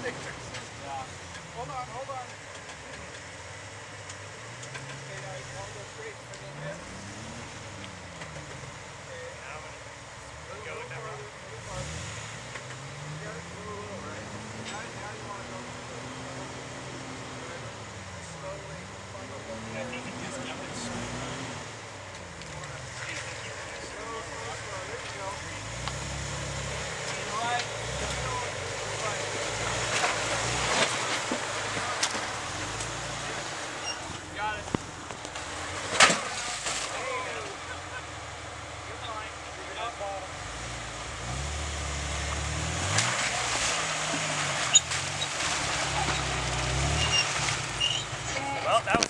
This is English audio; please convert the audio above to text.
Hold on, hold on. Okay, I want to go straight for a little bit. Okay. Now I'm gonna go with that route. A little farther. Yeah, it's a little low, right? Now you want to go slowly. I think it just got it slow. Slow. There you go. To the right. Got it. You're fine. You're not bottom. Well, that was